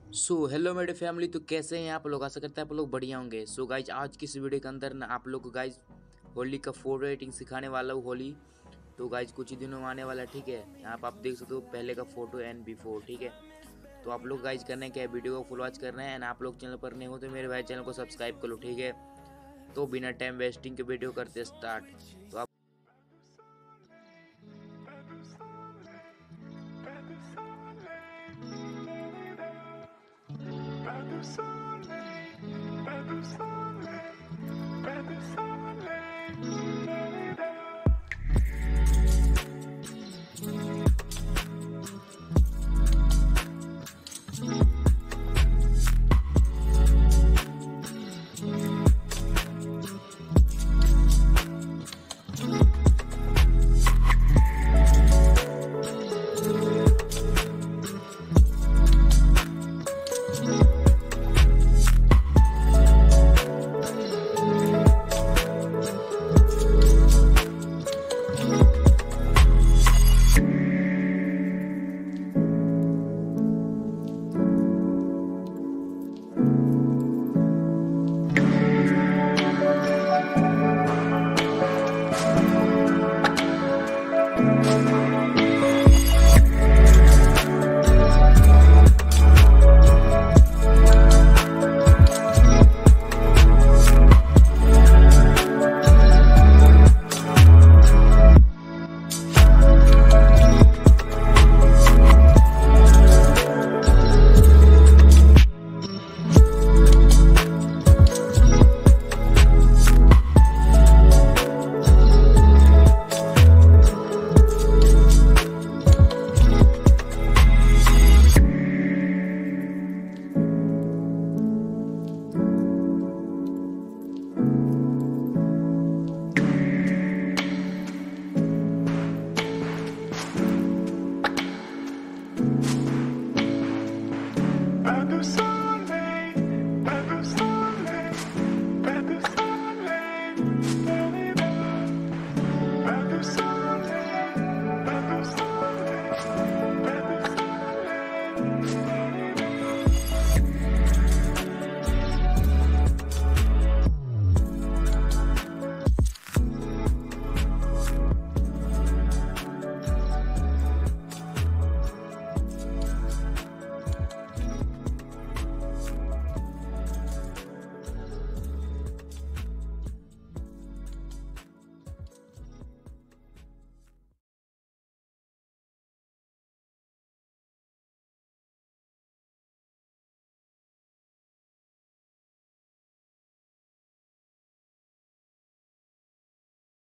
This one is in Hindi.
हेलो मेरे फैमिली। तो कैसे हैं आप लोग? आशा करते हैं आप लोग बढ़िया होंगे। गाइज, आज की इस वीडियो के अंदर ना आप लोग को गाइज होली का फोटो एडिटिंग सिखाने वाला हूँ। होली तो गाइज कुछ ही दिनों में आने वाला है, ठीक है। यहाँ पर आप देख सकते हो पहले का फोटो एंड बिफोर, ठीक है। तो आप लोग गाइज करना है क्या, वीडियो को फुल वॉच करना है। एंड आप लोग चैनल पर नहीं हो तो मेरे भाई चैनल को सब्सक्राइब कर लो, ठीक है। तो बिना टाइम वेस्टिंग के वीडियो करते स्टार्ट। तो आप By the sun.